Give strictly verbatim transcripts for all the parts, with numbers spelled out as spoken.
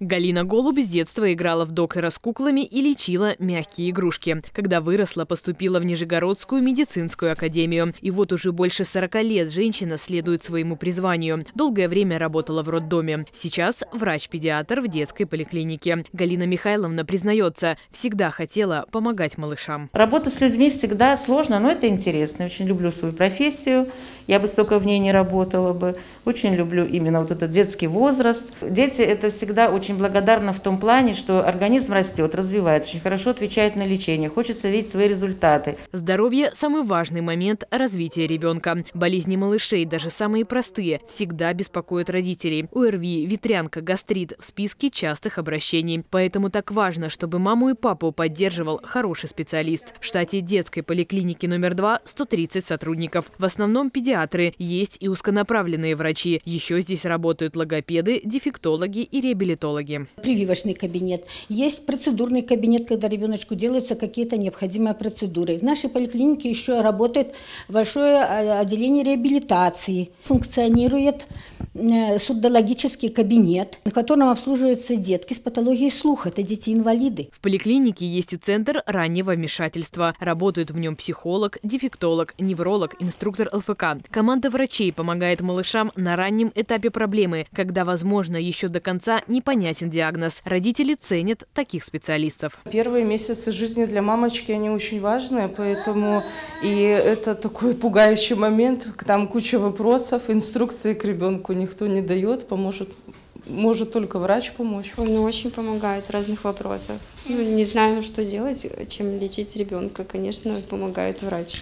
Галина Голубь с детства играла в доктора с куклами и лечила мягкие игрушки. Когда выросла, поступила в Нижегородскую медицинскую академию. И вот уже больше сорока лет женщина следует своему призванию. Долгое время работала в роддоме. Сейчас врач-педиатр в детской поликлинике. Галина Михайловна признается, всегда хотела помогать малышам. Работа с людьми всегда сложно, но это интересно. Я очень люблю свою профессию. Я бы столько в ней не работала бы. Очень люблю именно вот этот детский возраст. Дети – это всегда очень благодарны в том плане, что организм растет, развивается, очень хорошо отвечает на лечение, хочется видеть свои результаты. Здоровье – самый важный момент развития ребенка. Болезни малышей, даже самые простые, всегда беспокоят родителей. ОРВИ, ветрянка, гастрит – в списке частых обращений. Поэтому так важно, чтобы маму и папу поддерживал хороший специалист. В штате детской поликлиники номер два – сто тридцать сотрудников. В основном педиатры, есть и узконаправленные врачи. Еще здесь работают логопеды, дефектологи и реабилитологи. Прививочный кабинет. Есть процедурный кабинет, когда ребеночку делаются какие-то необходимые процедуры. В нашей поликлинике еще работает большое отделение реабилитации. Функционирует сурдологический кабинет, в котором обслуживаются детки с патологией слуха. Это дети-инвалиды. В поликлинике есть и центр раннего вмешательства. Работают в нем психолог, дефектолог, невролог, инструктор ЛФК. Команда врачей помогает малышам на раннем этапе проблемы, когда, возможно, еще до конца непонятен диагноз. Родители ценят таких специалистов. Первые месяцы жизни для мамочки, они очень важные, поэтому и это такой пугающий момент. Там куча вопросов, инструкции к ребенку никто не дает, поможет, может только врач помочь. Он очень помогает в разных вопросах. Ну, не знаю, что делать, чем лечить ребенка. Конечно, помогает врач.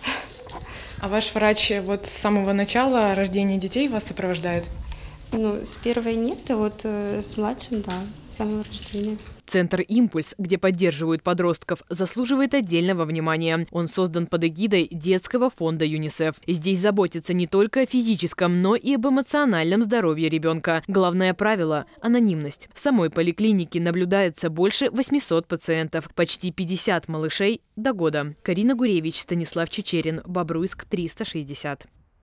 А ваш врач вот с самого начала рождения детей вас сопровождает? Ну, с первой нет, а вот э, с младшим, да, с самого рождения. Центр «Импульс», где поддерживают подростков, заслуживает отдельного внимания. Он создан под эгидой детского фонда ЮНИСЕФ. Здесь заботятся не только о физическом, но и об эмоциональном здоровье ребенка. Главное правило – анонимность. В самой поликлинике наблюдается больше восьмисот пациентов, почти пятьдесят малышей до года. Карина Гуревич, Станислав Чечерин, Бобруйск, триста шестьдесят.